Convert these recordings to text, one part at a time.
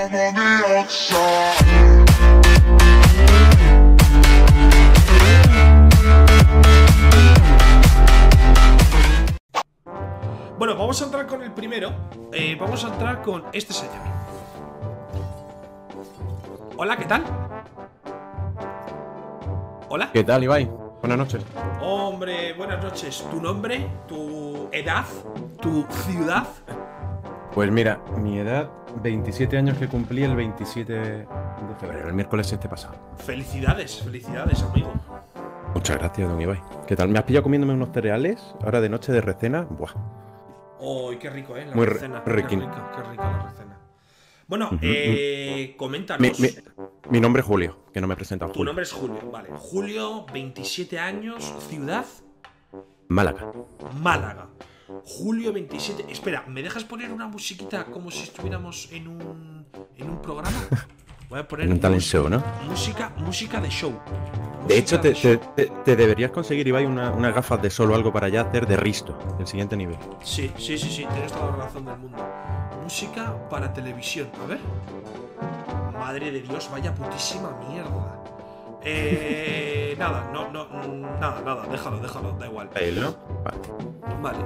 Bueno, vamos a entrar con el primero. Vamos a entrar con este señor. Hola, ¿qué tal? Hola. ¿Qué tal, Ibai? Buenas noches. Hombre, buenas noches. ¿Tu nombre? ¿Tu edad? ¿Tu ciudad? Pues mira, mi edad, 27 años que cumplí el 27 de febrero, el miércoles este pasado. Felicidades, felicidades, amigo. Muchas gracias, don Ibai. ¿Qué tal? Me has pillado comiéndome unos cereales, ahora de noche de recena. Buah. ¡Oh, qué rico, la Muy recena! riquín. Qué rica la recena. Bueno, coméntanos. Mi nombre es Julio, que no me he presentado. Tu nombre es Julio, vale. Julio, 27 años, ciudad... Málaga. Málaga. Julio 27... Espera, ¿me dejas poner una musiquita como si estuviéramos en un programa? Voy a poner En un talent show, ¿no? música de show. De hecho, te deberías conseguir, Ibai, unas gafas de sol o algo para ya hacer de Risto, el siguiente nivel. Sí, tienes toda la razón del mundo. Música para televisión, a ver. Madre de Dios, vaya putísima mierda. Nada, déjalo, da igual. Ahí, ¿no? Vale.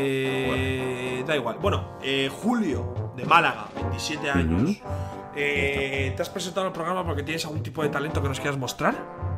Da igual. Bueno, Julio, de Málaga, 27 años. ¿Te has presentado al programa porque tienes algún tipo de talento que nos quieras mostrar?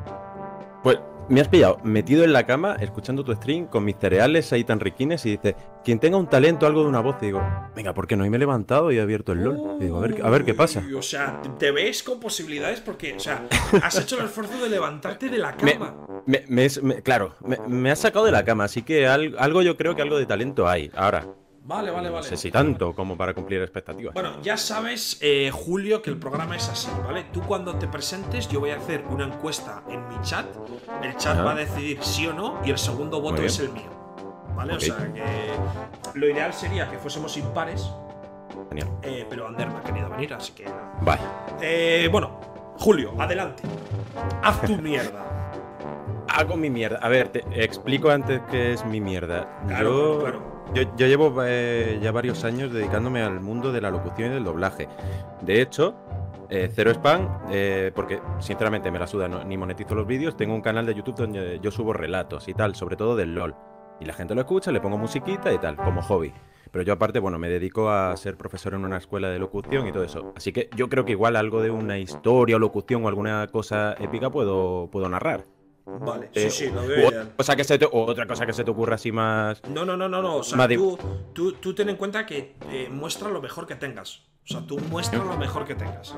Pues me has pillado metido en la cama, escuchando tu stream, con mis cereales ahí tan riquines, y dice, quien tenga un talento, algo de una voz, y digo, venga, ¿por qué no? Y me he levantado y he abierto el LOL. Y digo, a ver qué pasa. O sea, te ves con posibilidades porque, o sea, has hecho el esfuerzo de levantarte de la cama. Claro, me has sacado de la cama, así que algo yo creo que algo de talento hay. Ahora, Vale. no sé si tanto como para cumplir expectativas. Bueno, ya sabes, Julio, que el programa es así, ¿vale? Tú cuando te presentes, yo voy a hacer una encuesta en mi chat. El chat va a decidir sí o no y el segundo voto es el mío, ¿vale? Okay. O sea que lo ideal sería que fuésemos impares. Genial. Pero Ander no ha querido venir, así que nada. Vale. Bueno, Julio, adelante. Haz tu mierda. Hago mi mierda. A ver, te explico antes qué es mi mierda. Claro. Yo llevo ya varios años dedicándome al mundo de la locución y del doblaje. De hecho, cero spam, porque sinceramente me la suda, ni monetizo los vídeos. Tengo un canal de YouTube donde yo subo relatos y tal, sobre todo del LOL. Y la gente lo escucha, le pongo musiquita y tal, como hobby. Pero yo aparte, bueno, me dedico a ser profesor en una escuela de locución y todo eso. Así que yo creo que igual algo de una historia o locución o alguna cosa épica puedo narrar. Vale, sí, lo veo bien. Otra cosa que se te ocurra así más... No. O sea, tú ten en cuenta que muestra lo mejor que tengas. O sea, tú muestra lo mejor que tengas.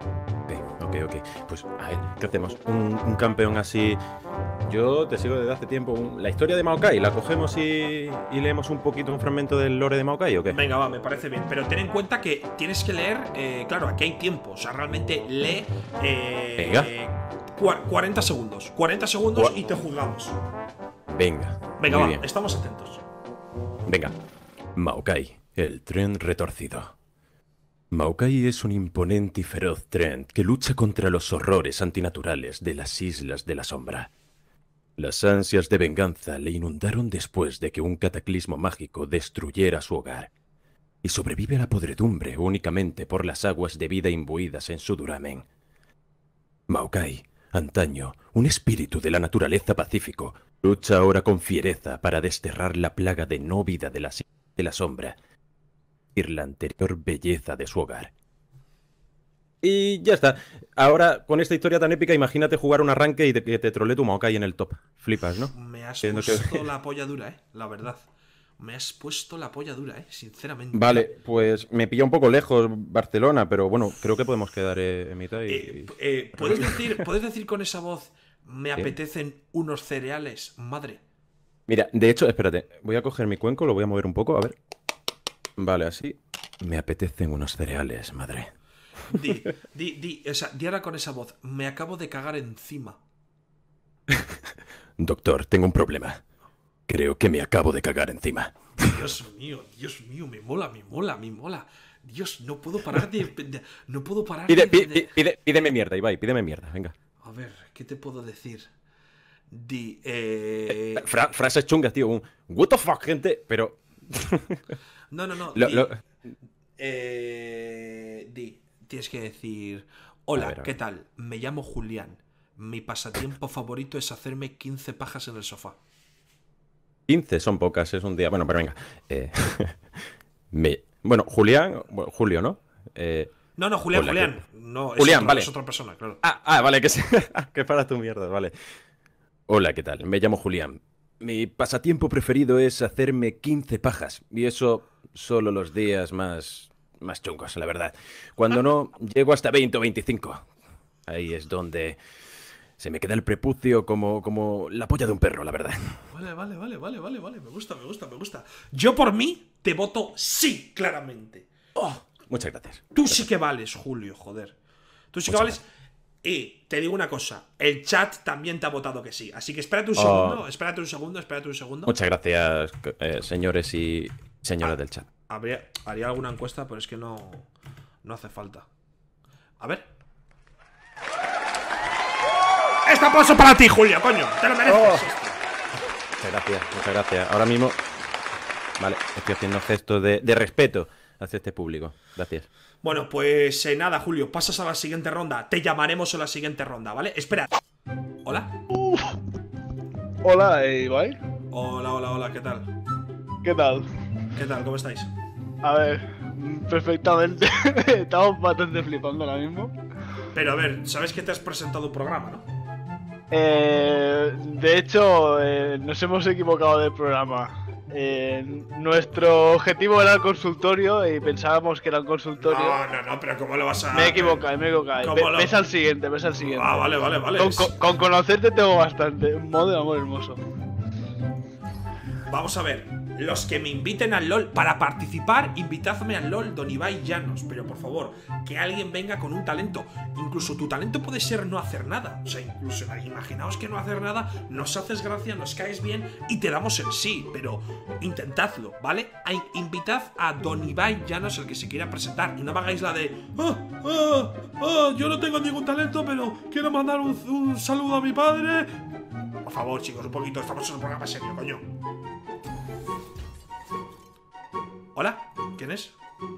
Ok. Pues, a ver, ¿qué hacemos? Un campeón así... Yo te sigo desde hace tiempo. La historia de Maokai, ¿la cogemos y leemos un poquito un fragmento del lore de Maokai o qué? Venga, va, me parece bien. Pero ten en cuenta que tienes que leer... claro, aquí hay tiempo. O sea, realmente lee... Venga. 40 segundos. 40 segundos y te juzgamos. Venga, va, bien. Estamos atentos. Venga. Maokai, el tren retorcido. Maokai es un imponente y feroz tren que lucha contra los horrores antinaturales de las Islas de la Sombra. Las ansias de venganza le inundaron después de que un cataclismo mágico destruyera su hogar. Y sobrevive a la podredumbre únicamente por las aguas de vida imbuidas en su duramen. Maokai, antaño, un espíritu de la naturaleza pacífico, lucha ahora con fiereza para desterrar la plaga de no vida de la sombra y la anterior belleza de su hogar. Y ya está. Ahora, con esta historia tan épica, imagínate jugar un arranque y que te trolee tu Maokai en el top. Flipas, ¿no? Me has puesto la polla dura, la verdad. Me has puesto la polla dura, sinceramente. Vale, pues me pilla un poco lejos Barcelona, pero bueno, creo que podemos quedar en mitad y... ¿Puedes decir con esa voz, me apetecen unos cereales, madre? Mira, de hecho, espérate, voy a coger mi cuenco, lo voy a mover un poco, a ver. Vale, así. Me apetecen unos cereales, madre. Di ahora con esa voz, me acabo de cagar encima. Doctor, tengo un problema. Creo que me acabo de cagar encima. Dios mío, me mola. Dios, no puedo parar de... No puedo parar Pídeme mierda, Ibai, pídeme mierda, venga. A ver, ¿qué te puedo decir? Frases chungas, tío, un what the fuck, gente, pero... No. Tienes que decir: hola, A ver. ¿qué tal? Me llamo Julián. Mi pasatiempo favorito es hacerme 15 pajas en el sofá. 15 son pocas, es un día. Bueno, pero venga. Bueno, Julián, bueno, Julio, ¿no? No, Julián, hola, Julián. No, Julián, vale. es otra persona, claro. Vale, que para tu mierda, vale. Hola, ¿qué tal? Me llamo Julián. Mi pasatiempo preferido es hacerme 15 pajas. Y eso solo los días más chungos, la verdad. Cuando no, llego hasta 20 o 25. Ahí es donde se me queda el prepucio como la polla de un perro, la verdad. Vale. Me gusta. Yo por mí te voto sí, claramente. Muchas gracias. Tú sí que vales, Julio, joder. Tú sí que vales. Y te digo una cosa, el chat también te ha votado que sí. Así que espérate un segundo. Muchas gracias, señores y señoras del chat. Haría alguna encuesta, pero es que no hace falta. A ver. Este aplauso para ti, Julio, coño. Te lo mereces. Muchas gracias. Ahora mismo, vale, estoy haciendo gestos de respeto hacia este público. Gracias. Bueno, pues nada, Julio, pasas a la siguiente ronda. Te llamaremos en la siguiente ronda, ¿vale? Espera. ¿Hola? Hola, Ibai. Hola, ¿qué tal? ¿Qué tal? ¿Qué tal? ¿Cómo estáis? A ver, perfectamente. Estamos bastante flipando ahora mismo. Pero a ver, sabes que te has presentado un programa, ¿no? De hecho, nos hemos equivocado del programa. Nuestro objetivo era el consultorio y pensábamos que era el consultorio. No, pero ¿cómo lo vas a...? Me he equivocado. Ves al siguiente. Ah, vale. Con conocerte tengo bastante. Un modo de amor hermoso. Vamos a ver. Los que me inviten al LOL para participar, invitadme al LOL Don Ibai Llanos. Pero por favor, que alguien venga con un talento. Incluso tu talento puede ser no hacer nada. O sea, incluso imaginaos que no hacer nada, nos haces gracia, nos caes bien y te damos el sí. Pero intentadlo, ¿vale? Invitad a Don Ibai Llanos, el que se quiera presentar. Y no me hagáis la de... yo no tengo ningún talento, pero quiero mandar un saludo a mi padre. Por favor, chicos, un poquito. Estamos en un programa serio, coño. ¿Hola? ¿Quién es?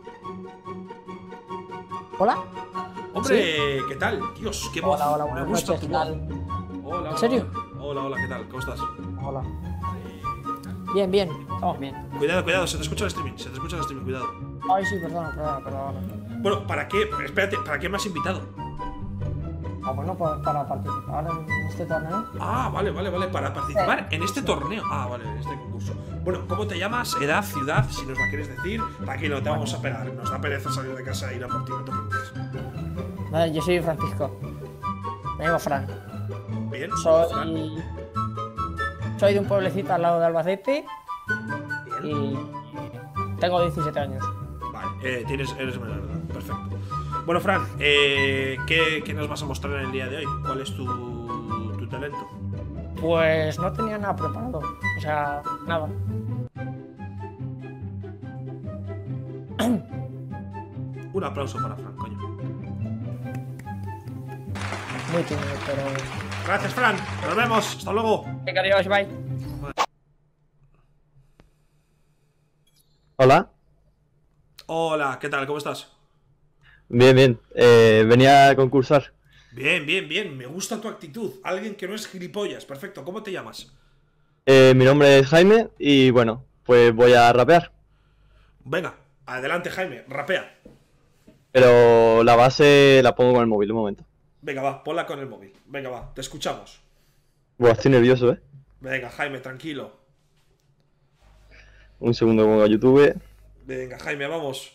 ¿Hola? Hombre, ¿qué tal? Dios, qué voz. Hola, me buenas gusta noches, tu ¿qué voz. tal? Hola. ¿En serio? Hola, ¿qué tal? ¿Cómo estás? Hola. Bien, estamos bien. Cuidado, se te escucha el streaming, cuidado. Ay, sí, perdona. Bueno, ¿para qué? Espérate, ¿para qué me has invitado? Bueno, para participar en este torneo. Vale, para participar en este torneo. Vale, en este concurso. Bueno, ¿cómo te llamas? Edad, ciudad, si nos la quieres decir. Aquí no te vamos a pegar, nos da pereza salir de casa e ir a por ti, no te preocupes. Vale, yo soy Francisco. Me llamo Fran. Bien, Soy de un pueblecito al lado de Albacete. Bien. Y tengo 17 años. Vale, eres menor de edad, perfecto. Bueno, Fran, ¿qué nos vas a mostrar en el día de hoy? ¿Cuál es tu talento? Pues no tenía nada preparado. O sea, nada. Un aplauso para Fran, coño. Muy tímido, pero... Gracias, Fran. Nos vemos. Hasta luego. Venga, adiós, bye. Hola. Hola, ¿qué tal? ¿Cómo estás? Bien. Venía a concursar. Bien. Me gusta tu actitud. Alguien que no es gilipollas. Perfecto. ¿Cómo te llamas? Mi nombre es Jaime y bueno, pues voy a rapear. Venga, adelante, Jaime. Rapea. Pero la base la pongo con el móvil, un momento. Venga, va. Ponla con el móvil. Venga, va. Te escuchamos. Buah, estoy nervioso, ¿eh? Venga, Jaime, tranquilo. Un segundo, pongo a YouTube. Venga, Jaime, vamos.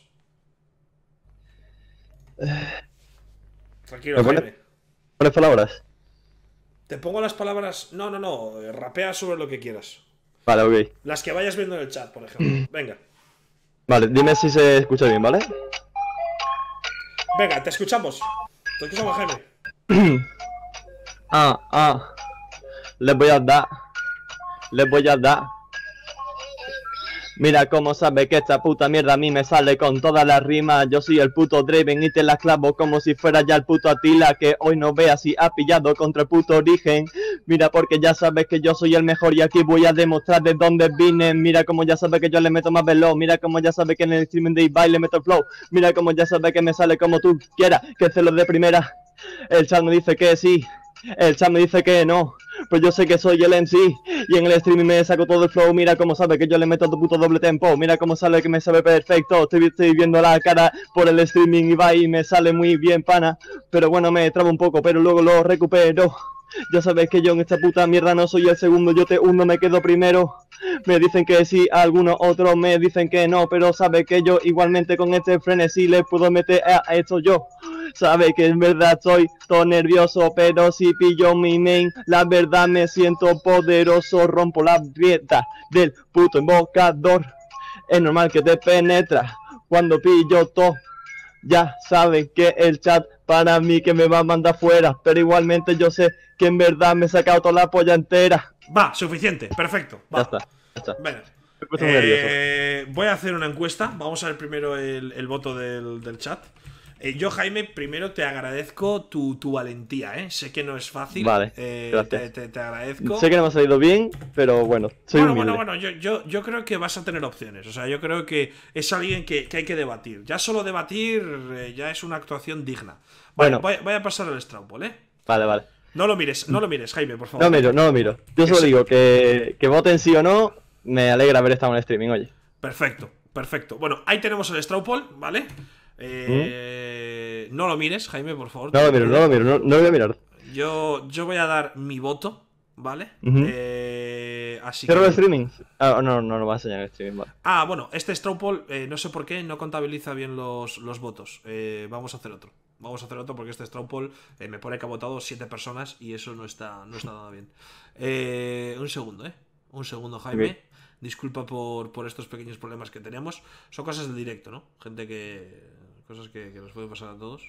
Tranquilo, Jaime. ¿Pones palabras? Te pongo las palabras... No. Rapea sobre lo que quieras. Vale, ok. Las que vayas viendo en el chat, por ejemplo. Venga. Vale, dime si se escucha bien, ¿vale? Venga, te escuchamos. Te escuchamos, Jaime. Les voy a dar. Mira cómo sabe que esta puta mierda a mí me sale con todas las rimas. Yo soy el puto Draven y te la clavo como si fuera ya el puto Atila. Que hoy no veas si ha pillado contra el puto origen. Mira porque ya sabes que yo soy el mejor y aquí voy a demostrar de dónde vine. Mira como ya sabes que yo le meto más veloz. Mira como ya sabes que en el streaming de Ibai le meto el flow. Mira como ya sabes que me sale como tú quieras. Que se lo de primera. El chat me dice que sí. El chat me dice que no. Pues yo sé que soy el MC y en el streaming me saco todo el flow. Mira cómo sabe que yo le meto tu puto doble tempo. Mira cómo sale que me sabe perfecto. Estoy viendo la cara por el streaming y va y me sale muy bien, pana. Pero bueno, me trabo un poco, pero luego lo recupero. Ya sabes que yo en esta puta mierda no soy el segundo, yo te hundo, me quedo primero. Me dicen que sí, algunos otros me dicen que no, pero sabe que yo igualmente con este frenesí le puedo meter a esto yo. Sabe que en verdad estoy todo nervioso, pero si pillo mi main, la verdad me siento poderoso. Rompo la grieta del puto invocador. Es normal que te penetra cuando pillo todo. Ya saben que el chat para mí que me va a mandar fuera, pero igualmente yo sé que en verdad me he sacado toda la polla entera. Va, suficiente, perfecto. Va. Ya está, ya está. Venga. Me he puesto muy nervioso. Voy a hacer una encuesta. Vamos a ver primero el voto del chat. Yo, Jaime, primero te agradezco tu valentía, ¿eh? Sé que no es fácil. Vale, gracias. Te agradezco. Sé que no me ha salido bien, pero bueno, soy humilde. Bueno, yo creo que vas a tener opciones. O sea, yo creo que es alguien que hay que debatir. Ya solo debatir ya es una actuación digna. Vale, Bueno. voy a pasar al Straw Poll, ¿eh? Vale. No lo mires, Jaime, por favor. No lo miro. Yo solo digo que voten sí o no. Me alegra haber estado en el streaming, oye. Perfecto. Bueno, ahí tenemos el Straw Poll, ¿vale? No lo mires, Jaime, por favor. No lo miro, no lo voy a mirar. Yo voy a dar mi voto, ¿vale? Así ¿Cierro que... el streaming? Ah, no lo va a enseñar el streaming, vale. Bueno, este Straw Poll, no sé por qué, no contabiliza bien los votos. Vamos a hacer otro. Porque este Straw Poll me pone que ha votado 7 personas y eso no está nada bien. Un segundo, Un segundo, Jaime. Ok. Disculpa por estos pequeños problemas que tenemos. Son cosas del directo, ¿no? Cosas que nos pueden pasar a todos.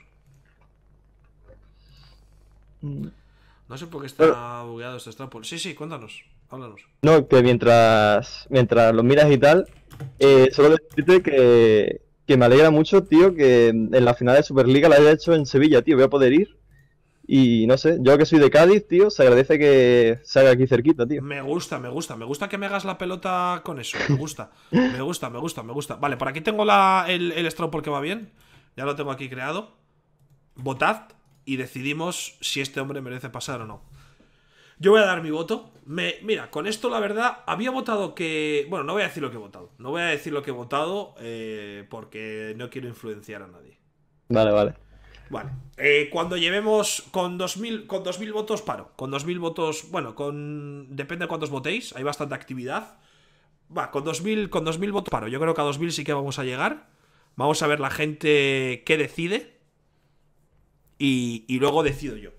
No sé por qué está bugueado este Straw Poll. Sí, cuéntanos. Háblanos. No, que mientras lo miras y tal, solo decirte que me alegra mucho, tío, que en la final de Superliga la haya hecho en Sevilla, tío. Voy a poder ir. Y no sé, yo que soy de Cádiz, tío, se agradece que se haga aquí cerquita, tío. Me gusta que me hagas la pelota con eso. Me gusta. Vale, por aquí tengo el Straw Poll que va bien. Ya lo tengo aquí creado. Votad y decidimos si este hombre merece pasar o no. Yo voy a dar mi voto. Mira, con esto la verdad, había votado que... Bueno, no voy a decir lo que he votado. Porque no quiero influenciar a nadie. Vale. Vale. Cuando llevemos con 2000 votos, paro. Con 2000 votos, bueno, depende de cuántos votéis. Hay bastante actividad. Va, con 2000 votos, paro. Yo creo que a 2000 sí que vamos a llegar. Vamos a ver la gente qué decide. Y luego decido yo.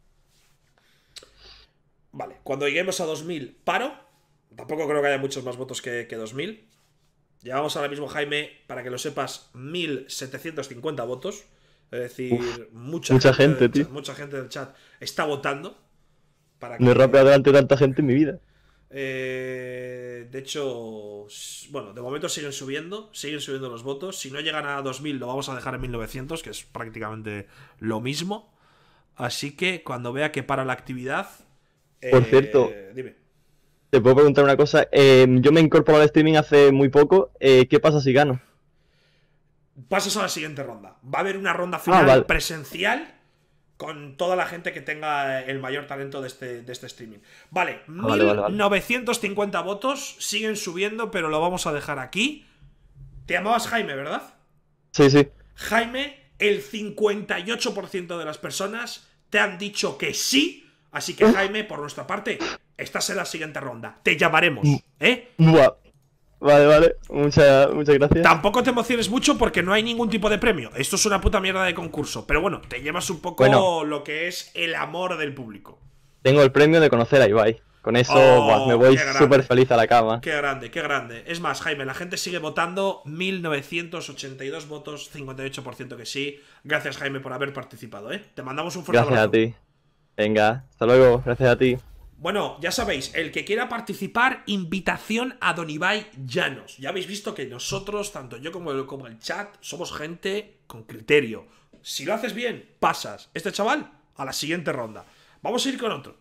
Vale, cuando lleguemos a 2000, paro. Tampoco creo que haya muchos más votos que 2000. Llevamos ahora mismo, Jaime, para que lo sepas, 1750 votos. Es decir, mucha gente, tío. Mucha gente del chat está votando. No he rapeado delante de tanta gente en mi vida. De hecho, bueno, de momento siguen subiendo los votos. Si no llegan a 2000 lo vamos a dejar en 1900, que es prácticamente lo mismo. Así que cuando vea que para la actividad... Por cierto, dime. Te puedo preguntar una cosa. Yo me incorporé al streaming hace muy poco. ¿Qué pasa si gano? Pasas a la siguiente ronda. Va a haber una ronda final vale. presencial con toda la gente que tenga el mayor talento de este streaming. Vale, Vale. 1950 votos, siguen subiendo, pero lo vamos a dejar aquí. Te llamabas Jaime, ¿verdad? Sí. Jaime, el 58% de las personas te han dicho que sí. Así que, Jaime, por nuestra parte, estás en la siguiente ronda. Te llamaremos, ¿eh? Buah. Vale. Muchas gracias. Tampoco te emociones mucho porque no hay ningún tipo de premio. Esto es una puta mierda de concurso. Pero bueno, te llevas un poco lo que es el amor del público. Tengo el premio de conocer a Ibai. Con eso me voy súper feliz a la cama. Qué grande. Es más, Jaime, la gente sigue votando. 1982 votos, 58% que sí. Gracias, Jaime, por haber participado, ¿eh? Te mandamos un fuerte abrazo. Gracias a ti. Venga, hasta luego. Gracias a ti. Bueno, ya sabéis, el que quiera participar, invitación a Don Ibai Llanos. Ya habéis visto que nosotros, tanto yo como el chat, somos gente con criterio. Si lo haces bien, pasas. Este chaval, a la siguiente ronda. Vamos a ir con otro.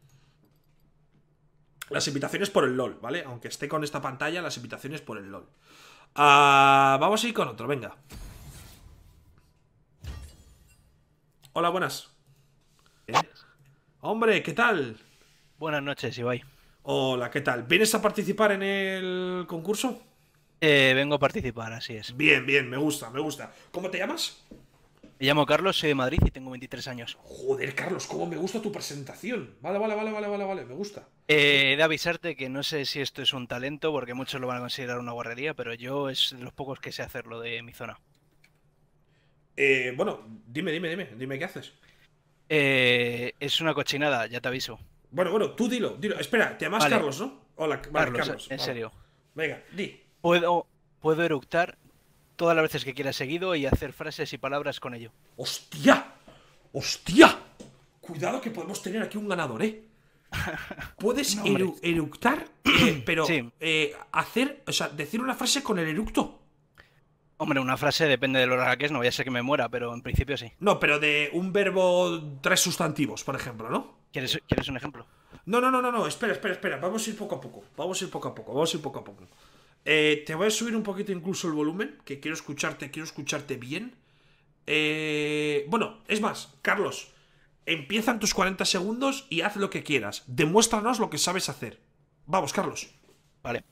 Las invitaciones por el LOL, ¿vale? Aunque esté con esta pantalla, las invitaciones por el LOL. Vamos a ir con otro, venga. Hola, buenas. Hombre, ¿qué tal? Buenas noches, Ibai. Hola, ¿qué tal? ¿Vienes a participar en el concurso? Vengo a participar, así es. Bien, bien, me gusta, me gusta. ¿Cómo te llamas? Me llamo Carlos, soy de Madrid y tengo 23 años. Joder, Carlos, cómo me gusta tu presentación. Vale, me gusta. He de avisarte que no sé si esto es un talento, porque muchos lo van a considerar una guarrería, pero yo es de los pocos que sé hacerlo de mi zona. Bueno, dime qué haces. Es una cochinada, ya te aviso. Bueno, tú dilo. Espera, te llamas Vale. Carlos, ¿no? Hola, vale, Carlos, en vale. serio. Venga, di. Puedo eructar todas las veces que quiera seguido y hacer frases y palabras con ello. ¡Hostia! ¡Hostia! Cuidado que podemos tener aquí un ganador, ¿eh? Puedes No, hombre. eructar, pero Sí. hacer, o sea, decir una frase con el eructo. Hombre, una frase depende de lo rara que es, no voy a ser que me muera, pero en principio sí. No, pero de un verbo, 3 sustantivos, por ejemplo, ¿no? ¿Quieres un ejemplo? No, espera. Vamos a ir poco a poco. Te voy a subir un poquito incluso el volumen, que quiero escucharte bien. Bueno, es más, Carlos, empiezan tus 40 segundos y haz lo que quieras. Demuéstranos lo que sabes hacer. Vamos, Carlos. Vale.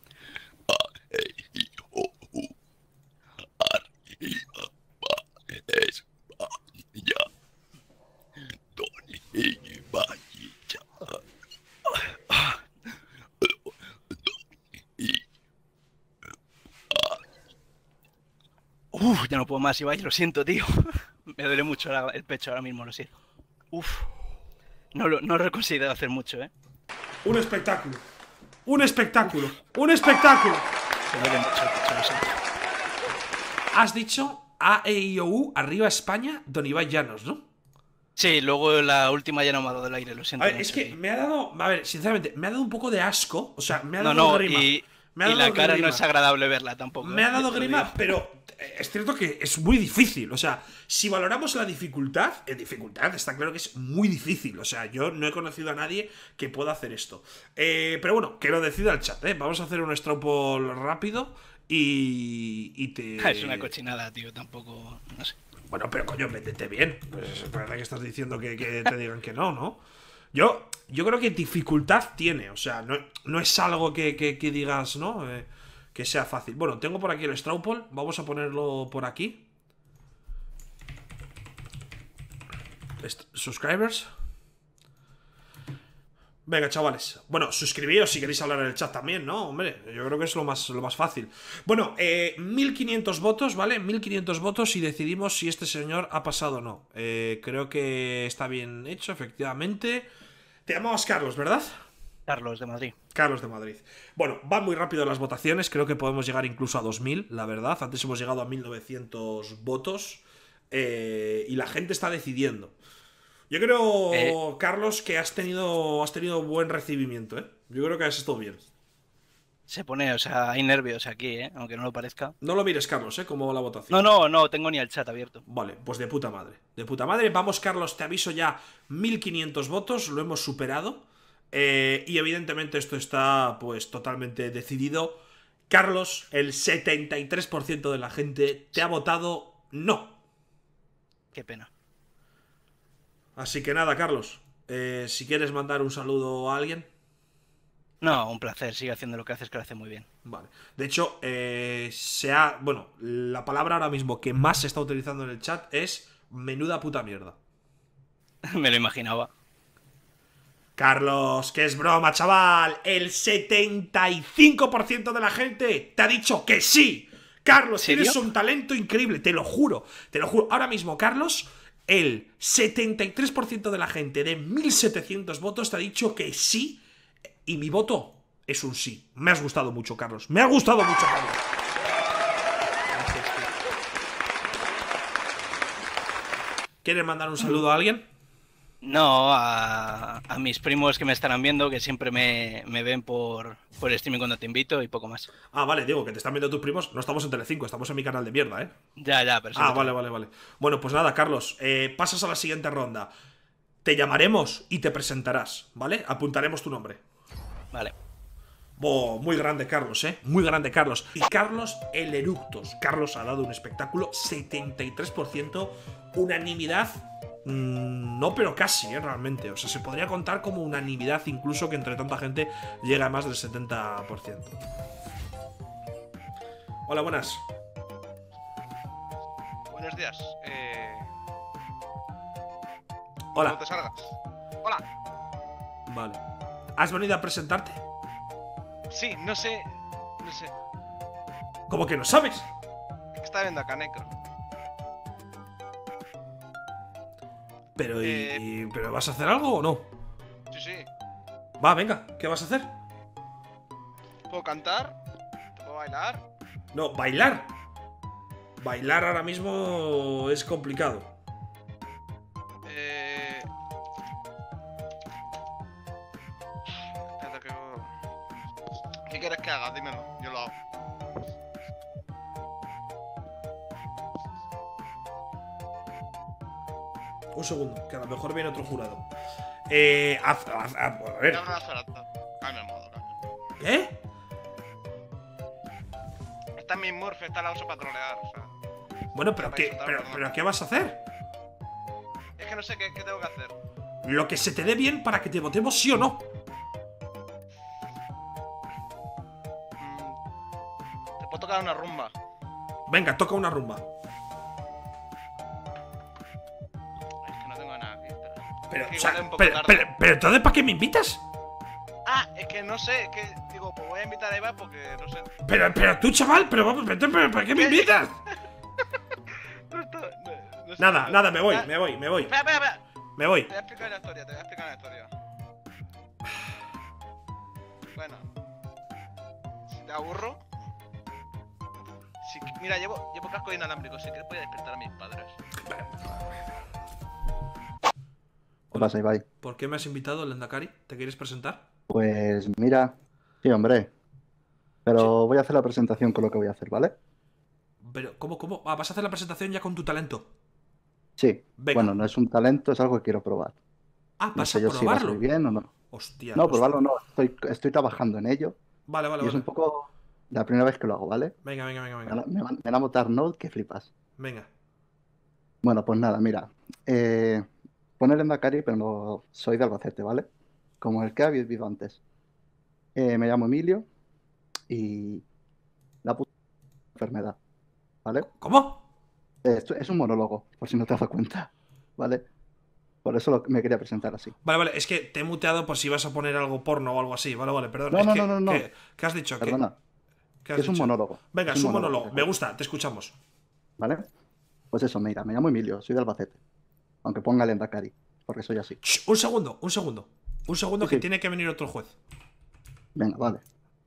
Ya no puedo más, Ibai, lo siento, tío. Me duele mucho el pecho ahora mismo, lo siento. No lo he considerado hacer mucho, ¿eh? Un espectáculo. Me duele mucho el pecho, lo siento. Has dicho A-E-I-O-U, arriba España, Don Ibai Llanos, ¿no? Sí, luego la última ya no me ha dado del aire, lo siento. A ver, mucho, es que tío. me ha dado, sinceramente, me ha dado un poco de asco. O sea, me ha No, dado no, grima. y Me ha la dado cara grima. no es agradable verla tampoco. Me ha dado Te lo grima, digo. pero es cierto que es muy difícil. O sea, si valoramos la dificultad, está claro que es muy difícil. O sea, yo no he conocido a nadie que pueda hacer esto. Pero bueno, que lo decida el chat, ¿eh? Vamos a hacer un straw poll rápido y te... Es una cochinada, tío, tampoco. No sé. Bueno, pero coño, métete bien. Pues es verdad que estás diciendo que te digan que no, ¿no? Yo creo que dificultad tiene. O sea, no es algo que digas, ¿no? Que sea fácil. Bueno, tengo por aquí el straw poll. Vamos a ponerlo por aquí. Subscribers. Venga, chavales. Bueno, suscribíos si queréis hablar en el chat también, ¿no? Hombre, yo creo que es lo más fácil. Bueno, 1500 votos, ¿vale? 1500 votos y decidimos si este señor ha pasado o no. Creo que está bien hecho, efectivamente. Te llamabas Carlos, ¿verdad? Carlos, de Madrid. Carlos de Madrid. Bueno, van muy rápido las votaciones. Creo que podemos llegar incluso a 2000, la verdad. Antes hemos llegado a 1900 votos. Y la gente está decidiendo. Yo creo, Carlos, que has tenido buen recibimiento, ¿eh? Yo creo que has estado bien. Se pone, o sea, hay nervios aquí, ¿eh? Aunque no lo parezca. No lo mires, Carlos, ¿eh? ¿Cómo va la votación? No tengo ni el chat abierto. Vale, pues de puta madre. De puta madre. Vamos, Carlos, te aviso ya. 1500 votos, lo hemos superado. Y evidentemente esto está, pues, totalmente decidido. Carlos, el 73% de la gente te ha votado no. Qué pena. Así que nada, Carlos. Si quieres mandar un saludo a alguien. No, un placer. Sigue haciendo lo que haces, que lo hace muy bien. Vale. De hecho, bueno, la palabra ahora mismo que más se está utilizando en el chat es menuda puta mierda. Me lo imaginaba. Carlos, que es broma, chaval. El 75% de la gente te ha dicho que sí. Carlos, ¿Serio? tienes un talento increíble, te lo juro. Te lo juro. Ahora mismo, Carlos, el 73% de la gente de 1700 votos te ha dicho que sí. Y mi voto es un sí. Me has gustado mucho, Carlos. Me ha gustado mucho, Carlos. Gracias, tío. ¿Quieres mandar un saludo a alguien? No, a mis primos que me estarán viendo, que siempre me ven por streaming cuando te invito y poco más. Ah, vale, digo, que te están viendo tus primos. No estamos en Telecinco, estamos en mi canal de mierda, ¿eh? Ya, pero sí. Ah, vale. Bueno, pues nada, Carlos, pasas a la siguiente ronda. Te llamaremos y te presentarás, ¿vale? Apuntaremos tu nombre. Vale. Muy grande Carlos, muy grande Carlos. Y Carlos el Eructos. Carlos ha dado un espectáculo, 73%, unanimidad. No, pero casi, realmente. O sea, se podría contar como unanimidad, incluso que entre tanta gente llega a más del 70%. Hola, buenas. Buenos días. Hola. No te salgas. Hola. Vale. ¿Has venido a presentarte? Sí, no sé. ¿Cómo que no sabes? Está viendo a Kaneko. Pero, ¿pero vas a hacer algo o no? Sí. Va, venga, ¿qué vas a hacer? ¿Puedo cantar? ¿Te puedo bailar? No, bailar. Bailar ahora mismo es complicado. Espérate que... ¿Qué quieres que haga? Dímelo, yo lo hago. Un segundo, que a lo mejor viene otro jurado. A ver. Dame una cerata. Cambia el modo, cambia. ¿Qué? Esta es mi Murphy, esta la uso para trolear, o sea. Bueno, pero ¿qué vas a hacer? Es que no sé qué tengo que hacer. Lo que se te dé bien para que te votemos sí o no. Te puedo tocar una rumba. Venga, toca una rumba. Es que no tengo nada aquí. Pero, Es que o sea, igual es un poco tarde. pero entonces, ¿para qué me invitas? Ah, es que no sé, es que digo, pues voy a invitar a Eva porque no sé. Pero tú, chaval, pero ¿para qué me invitas? No sé. Nada, me voy. Espera. Me voy. Te voy a explicar la historia. Bueno. Si te aburro. Mira, llevo casco inalámbrico, si quieres voy a despertar a mis padres. ¿Qué pasa, Ibai? ¿Por qué me has invitado, Lendakari? ¿Te quieres presentar? Pues mira, sí, hombre. Pero voy a hacer la presentación con lo que voy a hacer, ¿vale? Pero, ¿cómo? Ah, ¿vas a hacer la presentación ya con tu talento? Sí. Venga. Bueno, no es un talento, es algo que quiero probar. Ah, No ¿vas sé a yo si va a probarlo? salir bien o no. Hostia. No, pues- probarlo no. Estoy trabajando en ello. Vale. Y es un poco la primera vez que lo hago, ¿vale? Venga. Me van a votar no, que flipas. Venga. Bueno, pues nada, mira. Pon el Endacari, pero no soy de Albacete, ¿vale? Como el que habéis visto antes. Me llamo Emilio y la puta enfermedad, ¿vale? ¿Cómo? Esto es un monólogo, por si no te has dado cuenta, ¿vale? Por eso me quería presentar así. Vale, es que te he muteado por si vas a poner algo porno o algo así. Vale, perdón. No, Es no, que- no. ¿Qué has dicho? Perdona, ¿Qué has que es un dicho? monólogo. Venga, es un monólogo. Me gusta, te escuchamos. ¿Vale? Pues eso, mira, me llamo Emilio, soy de Albacete. Aunque ponga el Endacari, porque soy así. Shh, un segundo. Un segundo Sí, que sí. tiene que venir otro juez. Venga, vale.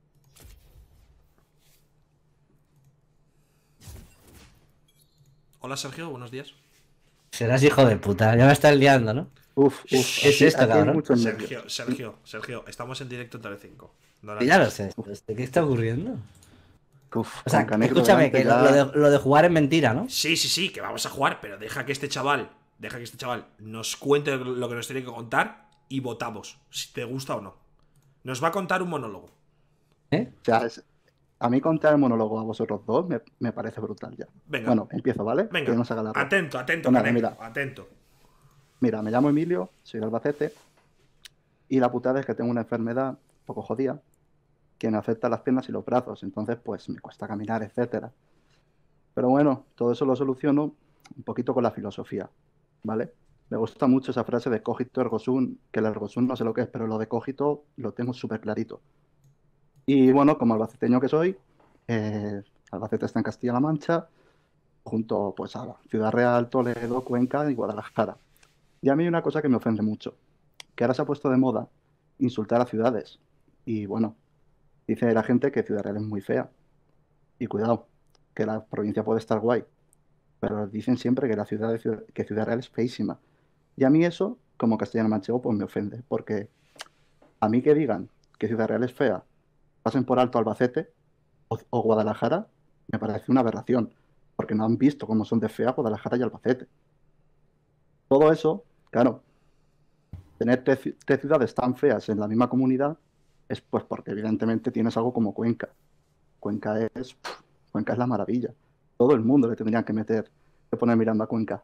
Hola, Sergio, buenos días. Serás hijo de puta, ya me estás liando, ¿no? Uf, ¿Qué es esto, aquí hay cabrón? muchos nervios. Sergio, estamos en directo en Telecinco. No Ya lo sé, ¿qué está ocurriendo? Uf, O sea, con Caneco escúchame, delante que ya- lo de jugar es mentira, ¿no? Sí, que vamos a jugar, pero deja que este chaval nos cuente lo que nos tiene que contar y votamos, si te gusta o no. Nos va a contar un monólogo. ¿Eh? O sea, a mí contar el monólogo a vosotros dos me parece brutal ya. Venga. Bueno, empiezo, ¿vale? Venga, Que no se haga largo. atento, Pues nada, Caneco, mira. atento. Mira, me llamo Emilio, soy de Albacete y la putada es que tengo una enfermedad un poco jodida que me afecta las piernas y los brazos, entonces pues me cuesta caminar, etcétera. Pero bueno, todo eso lo soluciono un poquito con la filosofía, ¿vale? Me gusta mucho esa frase de cogito ergo sum, que el ergo sum no sé lo que es, pero lo de cogito lo tengo súper clarito. Y bueno, como albaceteño que soy, Albacete está en Castilla-La Mancha, junto pues a Ciudad Real, Toledo, Cuenca y Guadalajara. Y a mí hay una cosa que me ofende mucho, que ahora se ha puesto de moda insultar a ciudades. Y bueno, dice la gente que Ciudad Real es muy fea. Y cuidado, que la provincia puede estar guay, pero dicen siempre que Ciudad Real es feísima. Y a mí eso, como castellano-manchego, pues me ofende. Porque a mí que digan que Ciudad Real es fea, pasen por alto Albacete o Guadalajara, me parece una aberración. Porque no han visto cómo son de feas Guadalajara y Albacete. Todo eso, claro, tener tres ciudades tan feas en la misma comunidad es pues porque evidentemente tienes algo como Cuenca. Cuenca es la maravilla. Todo el mundo le tendrían que poner mirando a Cuenca.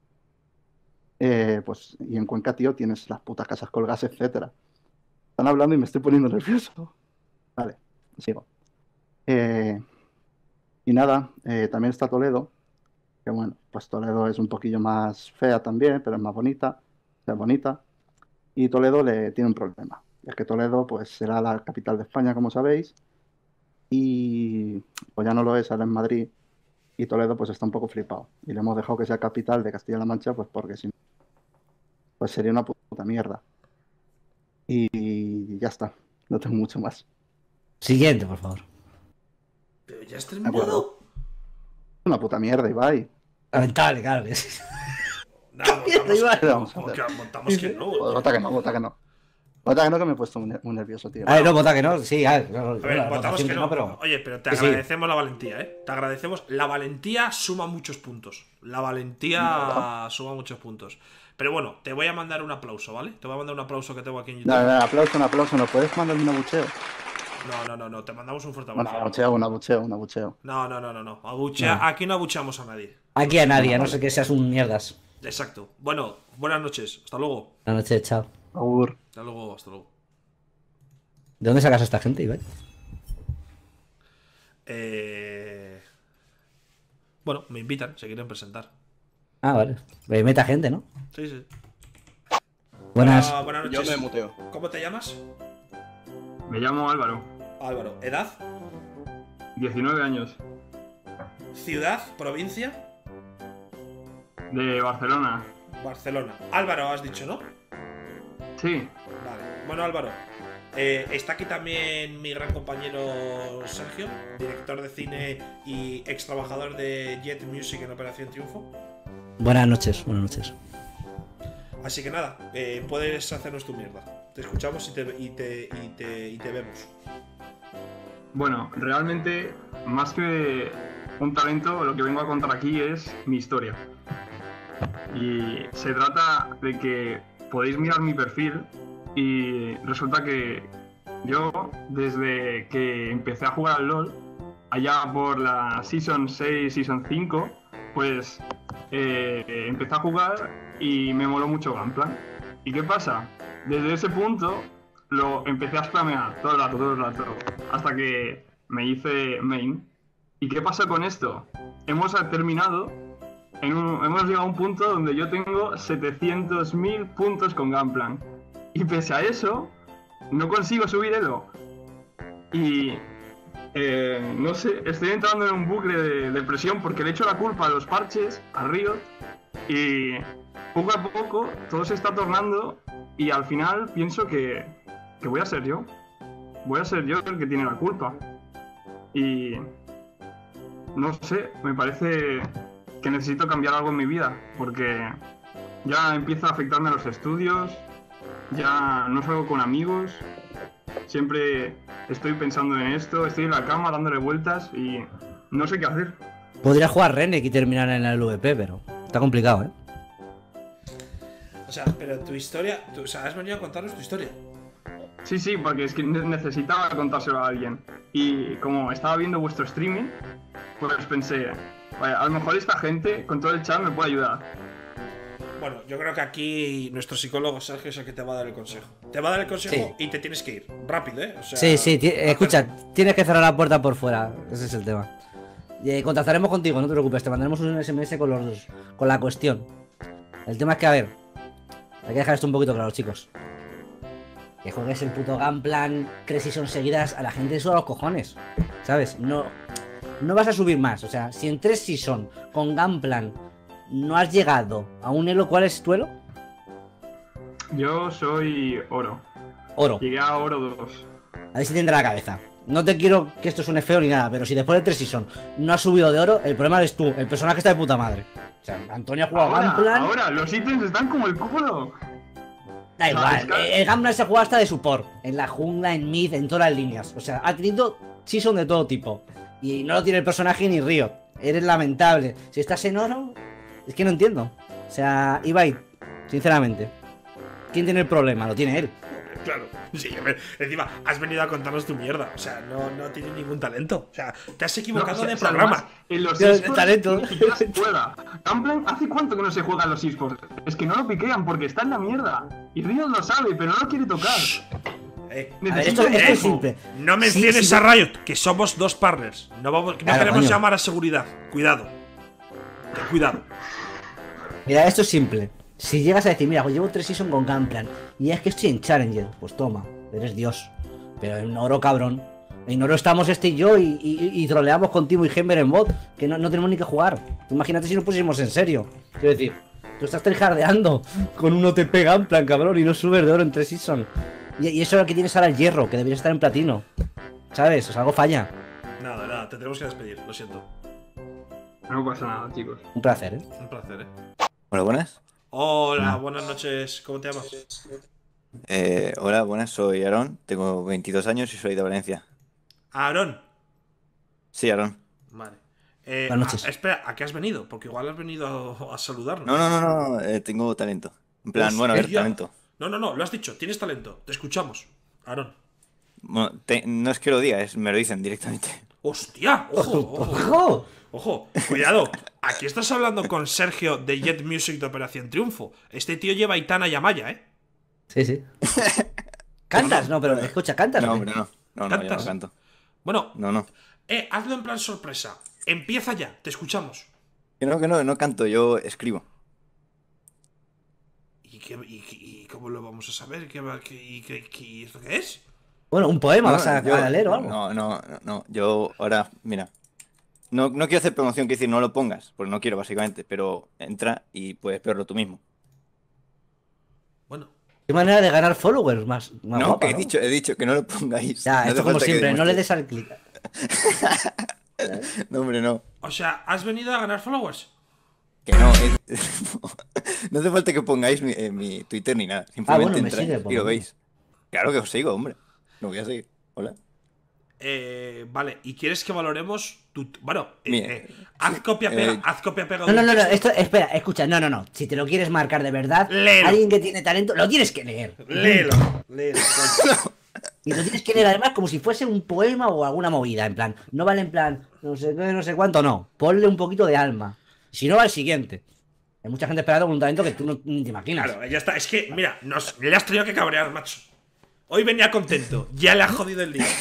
Pues, y en Cuenca, tío, tienes las putas casas colgadas, etcétera. Están hablando y me estoy poniendo nervioso. Vale, sigo. Y nada, también está Toledo, que bueno, pues Toledo es un poquillo más fea también, pero es más bonita, es bonita. Y Toledo le tiene un problema. Es que Toledo pues será la capital de España, como sabéis, y pues ya no lo es, ahora en Madrid, y Toledo pues está un poco flipado. Y le hemos dejado que sea capital de Castilla-La Mancha, pues porque si no, pues sería una puta mierda. Y ya está, no tengo mucho más. Siguiente, por favor. Pero ya has ¿De acuerdo? terminado. Una puta mierda, Ibai. Lamentable, claro que sí. No, Mierda, Iván. montamos que no. Pues vota que no, vota que no. Vota que no, que me he puesto muy nervioso, tío. A ver, no, vota que no, sí, a ver, claro, A ver, la votamos votación que no. pero... Oye, pero te Sí, sí. agradecemos la valentía, ¿eh? Te agradecemos. La valentía suma muchos puntos. La valentía suma muchos puntos. Pero bueno, te voy a mandar un aplauso, ¿vale? Te voy a mandar un aplauso que tengo aquí en YouTube. No, aplauso, un aplauso. ¿No puedes mandarme un abucheo? No. Te mandamos un fuerte Bueno, abrazo. un abucheo. No. Aquí no abucheamos a nadie. Aquí a nadie, a no ser que seas un mierdas. Exacto. Bueno, buenas noches. Hasta luego. Buenas noches, chao. Agur. Hasta luego. ¿De dónde sacas a esta gente, Ibai? Bueno, me invitan, se quieren presentar. Ah, vale. Meta gente, ¿no? Sí. Buenas. Buenas Yo noches. me muteo. ¿Cómo te llamas? Me llamo Álvaro, Álvaro. ¿Edad? 19 años, ¿Ciudad? ¿Provincia? de Barcelona. Barcelona. Álvaro, has dicho, ¿no? Sí, Vale. Bueno, Álvaro. Está aquí también mi gran compañero Sergio, director de cine y ex trabajador de Jet Music en Operación Triunfo. Buenas noches, buenas noches. Así que nada, puedes hacernos tu mierda. Te escuchamos y te vemos. bueno, realmente, más que un talento, lo que vengo a contar aquí es mi historia. Y se trata de que podéis mirar mi perfil y resulta que yo, desde que empecé a jugar al LoL, allá por la Season 6, Season 5, pues empecé a jugar y me moló mucho Gunplan. ¿Y qué pasa? Desde ese punto lo empecé a spamear todo el rato, hasta que me hice main. ¿Y qué pasa con esto? Hemos terminado, hemos llegado a un punto donde yo tengo 700.000 puntos con Gunplan. Y pese a eso, no consigo subir Elo. Y no sé, estoy entrando en un bucle de depresión porque le echo la culpa a los parches, a Riot, y poco a poco todo se está tornando y al final pienso que voy a ser yo. Voy a ser yo el que tiene la culpa. Y no sé, me parece que necesito cambiar algo en mi vida porque ya empieza a afectarme a los estudios, ya no salgo con amigos, siempre estoy pensando en esto, estoy en la cama dándole vueltas y no sé qué hacer. Podría jugar Renek y terminar en el VP, pero está complicado, ¿eh? O sea, pero tu historia... has venido a contarnos tu historia. Sí, porque es que necesitaba contárselo a alguien. Y como estaba viendo vuestro streaming, pues pensé, vaya, a lo mejor esta gente con todo el chat me puede ayudar. Bueno, yo creo que aquí nuestro psicólogo Sergio es el que te va a dar el consejo. Te va a dar el consejo y te tienes que ir. Rápido, ¿eh? O sea, Sí, escucha, tienes que cerrar la puerta por fuera. Ese es el tema. Contactaremos contigo, no te preocupes, te mandaremos un SMS con la cuestión. El tema es que, a ver, hay que dejar esto un poquito claro, chicos. Que juegues el puto Gunplan 3 seasons seguidas, a la gente eso a los cojones, ¿sabes? No vas a subir más, o sea, si en 3 seasons con Gunplan no has llegado a un elo, ¿cuál es tu elo? Yo soy oro. Oro. Llegué a oro 2. A ver si te entra la cabeza. No te quiero que esto suene feo ni nada, pero si después de 3 seasons no has subido de oro, el problema eres tú, el personaje está de puta madre. O sea, Antonio ha jugado Gunplan. Ahora, los ítems están como el culo. Da igual, el Gunplan se juega hasta de support. En la jungla, en mid, en todas las líneas. O sea, ha tenido season de todo tipo. Y no lo tiene el personaje ni Riot. Eres lamentable. Si estás en oro, es que no entiendo. O sea, Ibai, sinceramente, ¿quién tiene el problema? Lo tiene él. Claro, sí, encima has venido a contarnos tu mierda. O sea, no tiene ningún talento. O sea, te has equivocado de programa. Además, en los Yo, esports talento. ni siquiera se juega. Gunplan, ¿hace cuánto que no se juega en los esports? Es que no lo piquean porque está en la mierda. Y Riot lo sabe, pero no lo quiere tocar. A ver, Necesita esto es tiempo. simple. No menciones Sí, a Riot, que somos 2 partners. No Claro, queremos coño. llamar a seguridad. Cuidado. Ten cuidado. Mira, esto es simple. Si llegas a decir, mira, pues llevo 3 seasons con Gunplan y es que estoy en Challenger, pues toma, eres Dios. Pero en oro, cabrón. En oro estamos este y yo y troleamos con Timo y Gember en bot, que no tenemos ni que jugar. Tú imagínate si nos pusiésemos en serio. Quiero decir, tú estás tryhardeando con un OTP Gunplan, cabrón, y no subes de oro en 3 seasons. Y eso es lo que tienes ahora el hierro, que debería estar en platino. ¿Sabes? O sea, algo falla. Nada, te tenemos que despedir, lo siento. No pasa nada, chicos. Un placer, Un placer, Hola, buenas. Hola, buenas noches. ¿Cómo te llamas? Hola, buenas. Soy Aarón. Tengo 22 años y soy de Valencia. Aarón. Sí, Aarón. Vale. Buenas noches. Espera, ¿a qué has venido? Porque igual has venido a saludarnos. No. Tengo talento. En plan, bueno, a ver, Hostia. talento. No, lo has dicho. Tienes talento. Te escuchamos. Aarón. Bueno, no es que lo diga, me lo dicen directamente. ¡Hostia! ¡Ojo! ¡Ojo! Cuidado. Aquí estás hablando con Sergio de Jet Music de Operación Triunfo. Este tío lleva Itana y Amaya, ¿eh? Sí. ¿Cantas? No, pero escucha, ¿cantas? No, o qué? hombre, no. No, yo ¿Cantas? no canto. Bueno, No. hazlo en plan sorpresa. Empieza ya, te escuchamos. Que no canto, yo escribo. ¿Y cómo lo vamos a saber? ¿Y esto qué es? Bueno, un poema, No, vas a leer o algo. No. Yo ahora, mira. No quiero hacer promoción, quiero decir, no lo pongas, porque no quiero, básicamente, pero entra y puedes verlo tú mismo. Bueno. Qué manera de ganar followers más No, guapa, que he dicho que no lo pongáis. Ya, No esto hace como falta que siempre, no le demuestres. des al clic. No, hombre, no. O sea, ¿has venido a ganar followers? Que no, no hace falta que pongáis mi Twitter ni nada. Simplemente bueno, me entráis sigue, por y lo lo veis. Claro que os sigo, hombre. Lo voy a seguir. Hola. Vale, ¿y quieres que valoremos tu... Bueno, Mira, haz copia-pega, No, de un texto. esto, espera, escucha, no. Si te lo quieres marcar de verdad, Léelo. alguien que tiene talento, lo tienes que leer. Léelo, coño. Y lo tienes que leer además como si fuese un poema o alguna movida, en plan, no vale en plan, no sé qué, no sé cuánto, no. Ponle un poquito de alma. Si no, va al siguiente. Hay mucha gente esperando con un talento que tú no ni te imaginas. Claro, ya está. Es que, mira, le has tenido que cabrear, macho. Hoy venía contento, ya le ha jodido el día.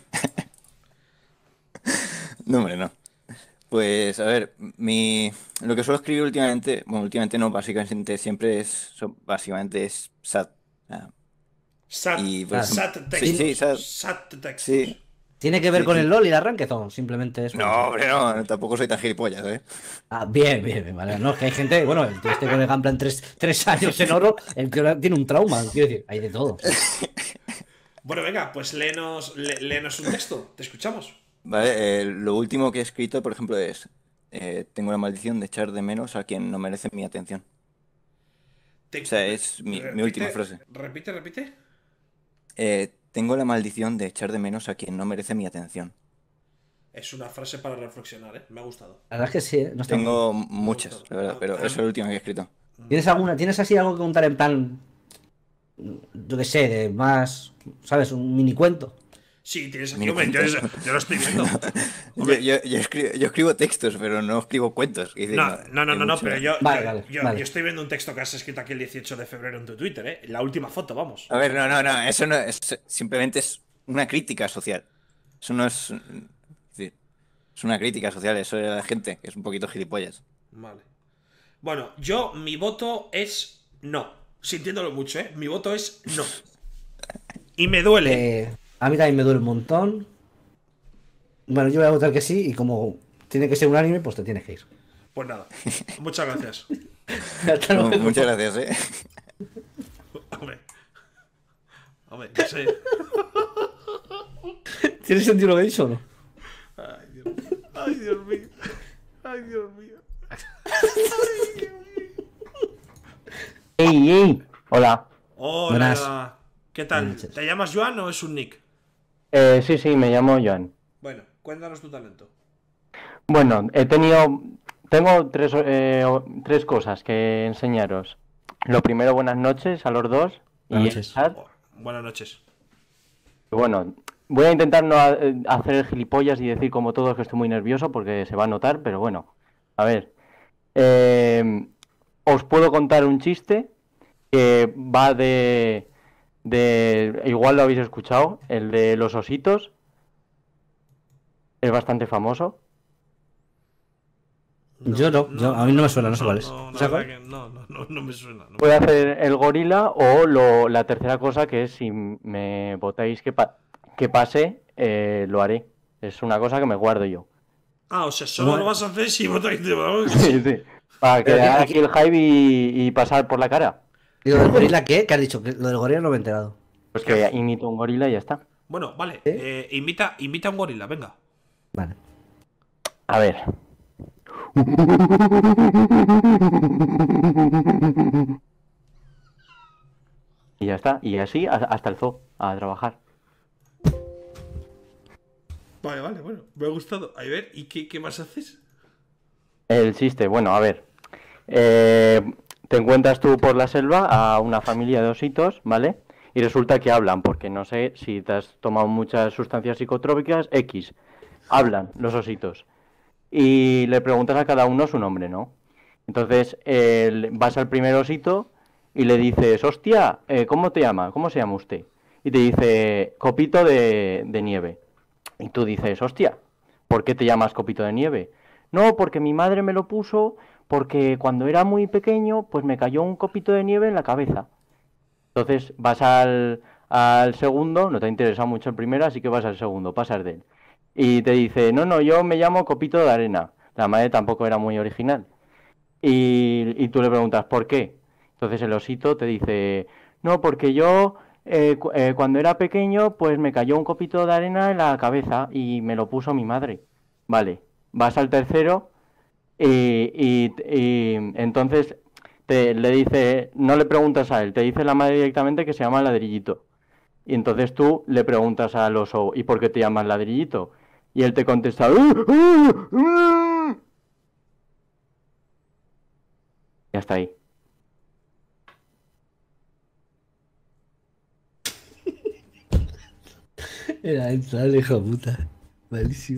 No, hombre, no. Pues, a ver, lo que suelo escribir últimamente, bueno, últimamente no, básicamente siempre básicamente es sad. Sat, Y, pues, sat text. sí, sad. Sat text. Sí. ¿Tiene que ver Sí, con sí. el LoL y el arranque o simplemente eso? No, hombre, no, tampoco soy tan gilipollas, ¿eh? Ah, bien, vale. No, es que hay gente, bueno, el tío este con el Gunplan 3 años en oro, el tío tiene un trauma, quiero decir, hay de todo. Bueno, venga, pues léenos un texto. Te escuchamos. Vale, lo último que he escrito, por ejemplo, es tengo la maldición de echar de menos a quien no merece mi atención. O sea, es mi última frase. Repite. Tengo la maldición de echar de menos a quien no merece mi atención. Es una frase para reflexionar, ¿eh? Me ha gustado. La verdad es que sí, no está Tengo mal. muchas, la verdad, pero eso es lo último que he escrito. ¿Tienes así algo que contar en plan, yo qué sé, de más, ¿sabes? Un mini cuento? Sí, tienes aquí, Mini hombre, cuentos. yo lo estoy viendo. Yo escribo textos, pero no escribo cuentos. Es decir, No, pero yo Vale. yo estoy viendo un texto que has escrito aquí el 18 de febrero en tu Twitter, ¿eh? La última foto, vamos. A ver, no, eso no es, simplemente es una crítica social. Eso no es, es una crítica social, eso es la gente, que es un poquito gilipollas. Vale. Bueno, mi voto es no. Sintiéndolo mucho, ¿eh? Mi voto es no. Y me duele. A mí también me duele un montón. Bueno, yo voy a votar que sí y como tiene que ser unánime, pues te tienes que ir. Pues nada, muchas gracias. Hasta luego. Muchas gracias, ¿eh? Hombre, no sé. ¿Tiene sentido lo que he dicho o no? Ay, Dios mío. Ay, Dios mío. ¡Ey! Hola. Hola. Buenas. ¿Qué tal? Buenas noches. ¿Te llamas Joan o es un nick? Sí, me llamo Joan. Bueno, cuéntanos tu talento. Bueno, tengo tres cosas que enseñaros. Lo primero, buenas noches a los dos. Buenas Y noches. Buenas noches. bueno, voy a intentar no hacer el gilipollas y decir como todos que estoy muy nervioso porque se va a notar, pero bueno, a ver. Os puedo contar un chiste que va igual lo habéis escuchado, el de los ositos. Es bastante famoso. Yo no, a mí no me suena, no sé cuál es. No, ¿Sabes cuál? no me suena. No. Puedo hacer el gorila o la tercera cosa que es si me votáis que pase, lo haré. Es una cosa que me guardo yo. O sea, solo lo vas a hacer si votáis de valor. Sí. Para crear aquí el hype y pasar por la cara. ¿Y lo del gorila qué? ¿Qué has dicho? Que lo del gorila no me he enterado. Pues que imito un gorila y ya está. Bueno, vale. Invita a un gorila, venga. Vale. A ver. Y ya está. Y así hasta el zoo a trabajar. Vale, bueno. Me ha gustado. A ver, ¿y qué más haces? El chiste, bueno, a ver. Te encuentras tú por la selva a una familia de ositos, ¿vale? Y resulta que hablan, porque no sé si te has tomado muchas sustancias psicotrópicas, X. Hablan los ositos. Y le preguntas a cada uno su nombre, ¿no? Entonces vas al primer osito y le dices, hostia, ¿cómo te llama? ¿Cómo se llama usted? Y te dice, Copito de nieve. Y tú dices, hostia, ¿por qué te llamas Copito de nieve? No, porque mi madre me lo puso, porque cuando era muy pequeño, pues me cayó un copito de nieve en la cabeza. Entonces vas al segundo, no te ha interesado mucho el primero, así que vas al segundo, pasas de él. Y te dice, no, yo me llamo Copito de arena. La madre tampoco era muy original. Y tú le preguntas, ¿por qué? Entonces el osito te dice, no, porque yo cuando era pequeño, pues me cayó un copito de arena en la cabeza y me lo puso mi madre. Vale, vas al tercero y entonces le dice, no le preguntas a él, te dice la madre directamente que se llama Ladrillito. Y entonces tú le preguntas al oso, ¿y por qué te llamas Ladrillito? Y él te contesta, ya está ahí. Era entrar, hijo de puta. Malísimo.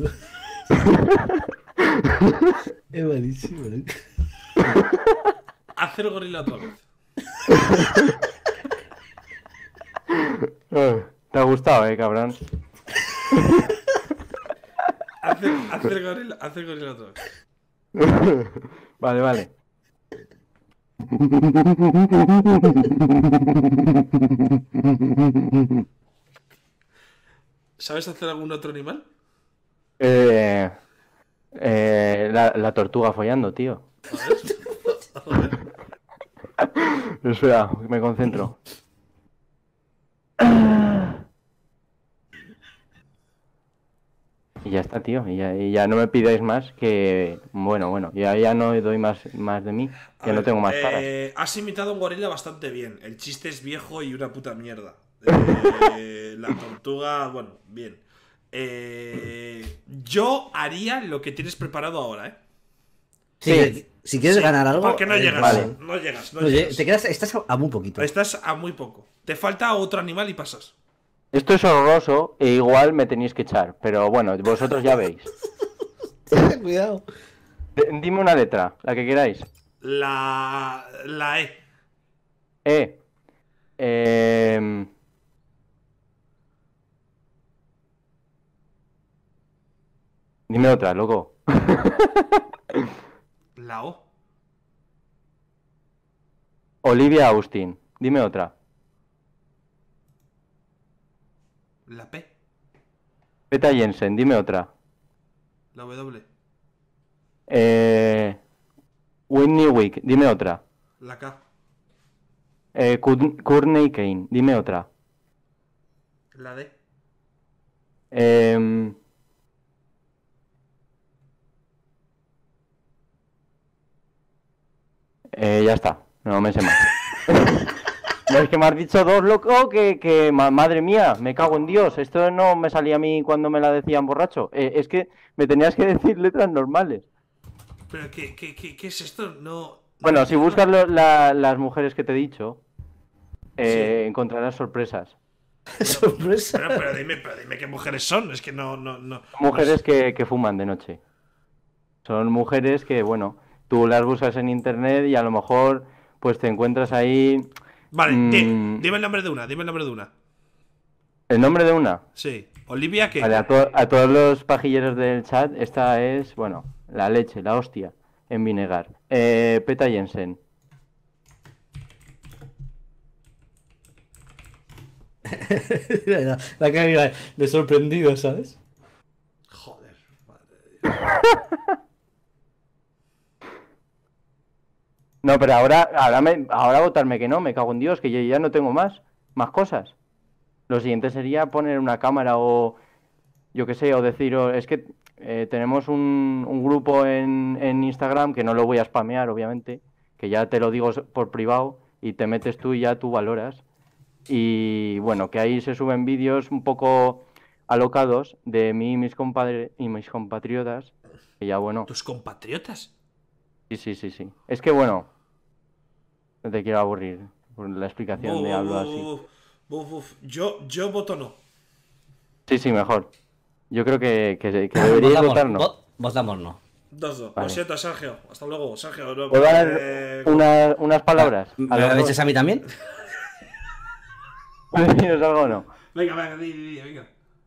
Es malísimo, ¿no? Haz el gorila otra vez. Te ha gustado, cabrón. Haz el gorila otra vez. Vale. ¿Sabes hacer algún otro animal? La tortuga follando, tío. A ver. Espera, me concentro. Y ya está, tío. Y ya no me pidáis más que... Bueno, ya no doy más de mí. Ya no tengo más caras. Has imitado a un gorila bastante bien. El chiste es viejo y una puta mierda. La tortuga, bueno, bien. Yo haría lo que tienes preparado ahora, ¿eh? Sí. Si quieres ganar algo... Porque no llegas. Vale. No llegas. Estás a muy poquito. Estás a muy poco. Te falta otro animal y pasas. Esto es horroroso e igual me tenéis que echar. Pero bueno, vosotros ya veis. Cuidado. Dime una letra, la que queráis. La E. Dime otra, loco. La O. Olivia Austin. Dime otra. La P. Peta Jensen. Dime otra. La W. Whitney Wick. Dime otra. La K. Courtney Kane. Dime otra. La D. Ya está. No me sé más. No, es que me has dicho dos, loco, madre mía, me cago en Dios. Esto no me salía a mí cuando me la decían borracho. Es que me tenías que decir letras normales. ¿Pero qué es esto? No... Bueno, si buscas las mujeres que te he dicho, encontrarás sorpresas. ¿Sorpresa? Pero dime qué mujeres son. Es que no... Mujeres que fuman de noche. Son mujeres que, bueno, tú las buscas en internet y a lo mejor pues te encuentras ahí... Vale, dime el nombre de una, ¿El nombre de una? Sí. ¿Olivia qué? Vale, a todos los pajilleros del chat, esta es, bueno, la leche, la hostia, en Vinegar. Peta Jensen. La cara de sorprendido, ¿sabes? Joder, madre de Dios. No, pero ahora votarme que no, me cago en Dios, que yo ya no tengo más cosas. Lo siguiente sería poner una cámara o yo qué sé, o deciros, es que tenemos un grupo en Instagram que no lo voy a spamear, obviamente, que ya te lo digo por privado y te metes tú y ya tú valoras. Y bueno, que ahí se suben vídeos un poco alocados de mí y mis compatriotas, que ya bueno. ¿Tus compatriotas? Sí. Es que bueno, no te quiero aburrir por la explicación de algo así. Yo voto no. Sí, mejor. Yo creo que deberíais votar no. Votamos no. 2-2. Vale. Lo siento, Sergio. Hasta luego, Sergio. No, ¿Puedo dar unas palabras? ¿Me lo echas a mí también? ¿Puedes deciros algo o no? Venga, venga.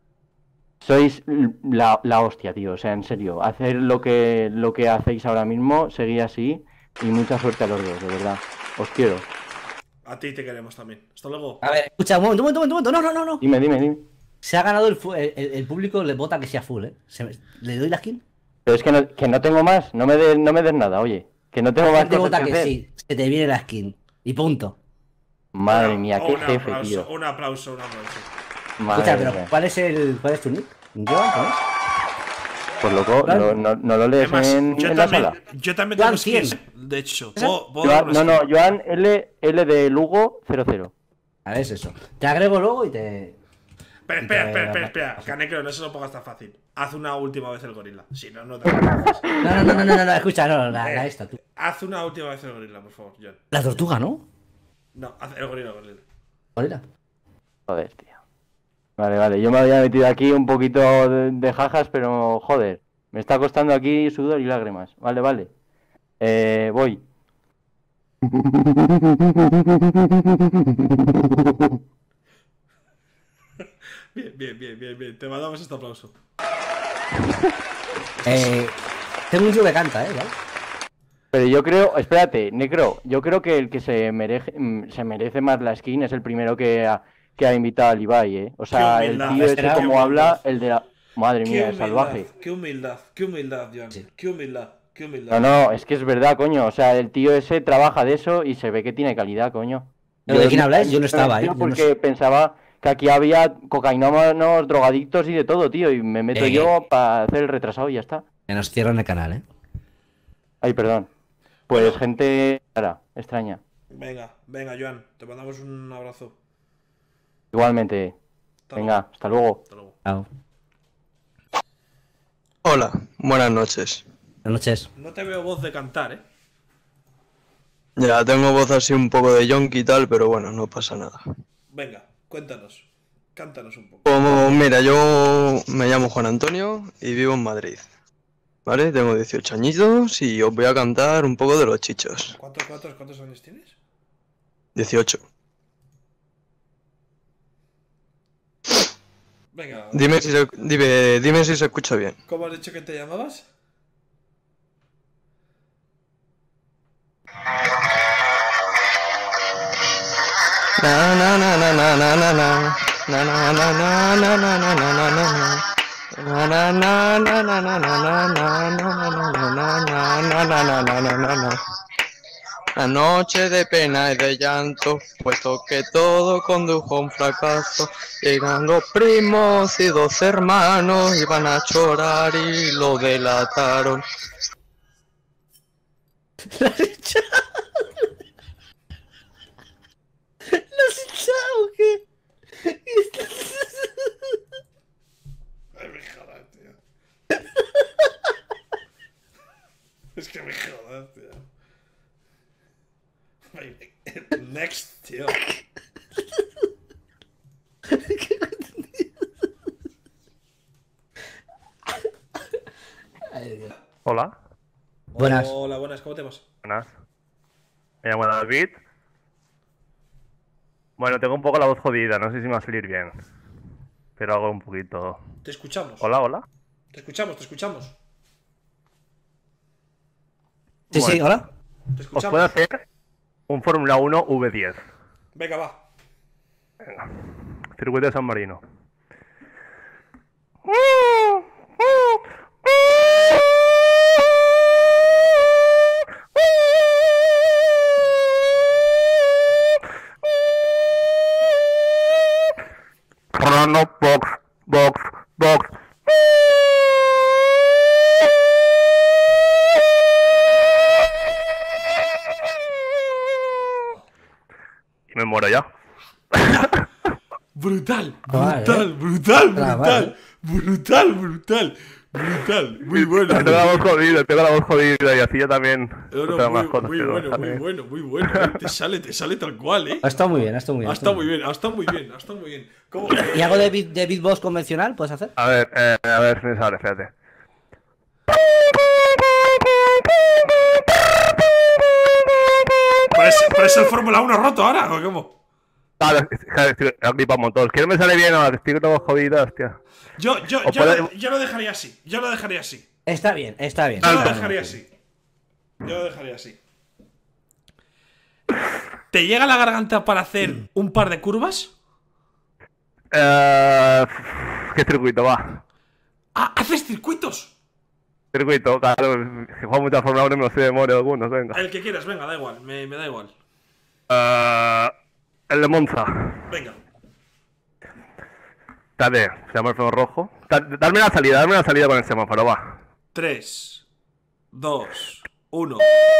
Sois la hostia, tío. O sea, en serio. Hacer lo que hacéis ahora mismo, seguid así. Y mucha suerte a los dos, de verdad. Os quiero. A ti te queremos también. Hasta luego. A ver, escucha, un momento. No. Dime. Se ha ganado el público, le vota que sea full, ¿eh? ¿Le doy la skin? Pero es que no tengo más. No me des nada, oye. Que no tengo más te cosas vota que que hacer. sí, se te viene la skin. Y punto. Madre mía, qué jefe, aplauso, tío. Un aplauso. Madre Escucha, pero mía. ¿cuál es tu nick? ¿Joan? ¿Cómo es? Pues loco, no lo lees Además, en la sala. Yo también Joan tengo skins, 100. de hecho. Joan L de Lugo 00. A ver, es eso. Te agrego luego y te... Espera. Canecro, no se lo pongas tan fácil. Haz una última vez el gorila. Si no, no te No, escucha, la esta, tú. Haz una última vez el gorila, por favor, John. La tortuga, ¿no? No, haz el gorila. ¿Gorila? Joder, tío. Vale, yo me había metido aquí un poquito de jajas, pero joder, me está costando aquí sudor y lágrimas. Vale. Voy. Bien. Te mandamos este aplauso. Tengo un tío que canta, ¿vale? Pero yo creo, espérate, Necro, yo creo que el que se merece más la skin es el primero que ha invitado al Ibai, ¿eh? O sea, el tío ese como habla, el de la... Madre mía, es salvaje. Qué humildad, John. Sí. Qué humildad. No, es que es verdad, coño. O sea, el tío ese trabaja de eso y se ve que tiene calidad, coño. ¿De quién habláis? Yo no estaba, ¿eh? Porque pensaba que aquí había cocainómanos, drogadictos y de todo, tío. Y me meto yo para hacer el retrasado y ya está. Que nos cierran el canal, ¿eh? Ay, perdón. Pues gente rara, extraña. Venga, Joan. Te mandamos un abrazo. Igualmente. Venga, hasta luego. Chao. Hola, buenas noches. Buenas noches. No te veo voz de cantar, ¿eh? Ya, tengo voz así un poco de yonki y tal, pero bueno, no pasa nada. Venga, cuéntanos. Cántanos un poco. Mira, yo me llamo Juan Antonio y vivo en Madrid. ¿Vale? Tengo 18 añitos y os voy a cantar un poco de Los Chichos. ¿Cuántos años tienes? 18. Venga. Dime si se escucha bien. ¿Cómo has dicho que te llamabas? La noche de pena y de llanto, puesto que todo condujo a un fracaso. Llegan los primos y dos hermanos, iban a chorar y lo delataron. Next, tío. Hola. Buenas. Hola, buenas, ¿cómo te llamas? Buenas. Me llamo David. Bueno, tengo un poco la voz jodida, no sé si me va a salir bien. Pero hago un poquito. Te escuchamos. Hola, hola. Te escuchamos, te escuchamos. Sí, Bueno, sí, hola. Te Os escuchamos. puedo hacer un Fórmula 1 V10. Venga, va. Venga. Circuito de San Marino. Crono, box, box, box. Y me muero ya. Brutal, Vale, brutal, brutal, Ah, brutal, vale. brutal, brutal, brutal. Muy bueno. Tengo la voz jodida, tengo la voz jodida y así yo también. No, no, otras más muy, cosas, muy pero bueno, muy también. bueno, muy bueno. Te sale tal cual, Ha estado muy bien, ha estado muy bien. Ha estado muy bien, ha estado muy bien, ha estado muy bien. ¿Cómo? ¿Y algo de beatbox convencional puedes hacer? A ver si me sale, espérate. ¿Pero es el Fórmula 1 roto ahora o cómo? Vale, estoy aquí para motor. ¿Quieres me sale bien o estoy con la voz jodida, hostia? Yo lo dejaría así, yo lo dejaría así. Está bien, está bien. Yo lo está bien. dejaría así. Yo lo dejaría así. ¿Te llega la garganta para hacer un par de curvas? ¿Qué circuito va? Ah, ¿haces circuitos? Circuito, claro, que juego mucha Fórmula 1 y me lo sé de memoria algunos, venga. El que quieras, venga, da igual, me da igual. El de Monza. Venga. Dale, semáforo rojo. Darme la salida con el semáforo, va. 3, 2, 1.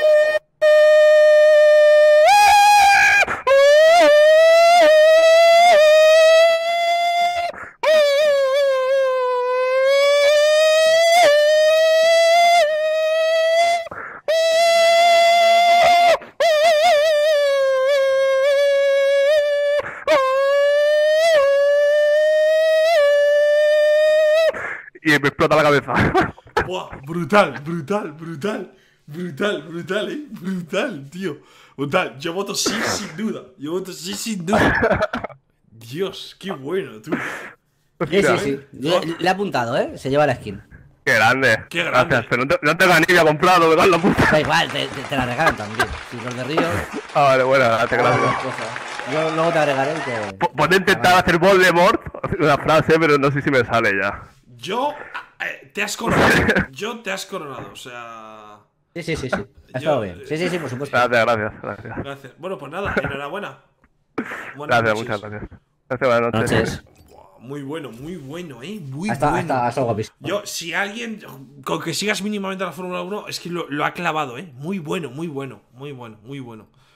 Y me explota la cabeza. Buah, brutal, brutal, brutal, brutal, brutal, brutal, tío. Brutal, yo voto sí sin duda. Yo voto sí sin duda. Dios, qué bueno, tú. Sí, sí, sí. Le he apuntado, ¿eh? Se lleva la skin. Qué grande. Qué grande. Gracias, pero no tengo ni a comprado, me da la puta. Da igual, te la regalan también. Si los de Río. Ah, vale, bueno, gracias. Yo luego te agregaré el que. Puedo intentar hacer Voldemort, una frase, pero no sé si me sale ya. Yo te has coronado. Yo te has coronado, o sea. Sí, sí, sí, sí. Ha estado bien. Sí, sí, sí, por supuesto. Gracias. Gracias. Bueno, pues nada, enhorabuena. Gracias, muchas gracias. Gracias, buenas noches. Muy bueno, muy bueno, muy Hasta bueno. guapísimo. Yo, si alguien, con que sigas mínimamente la Fórmula 1, es que lo ha clavado, Muy bueno, muy bueno, muy bueno, muy bueno.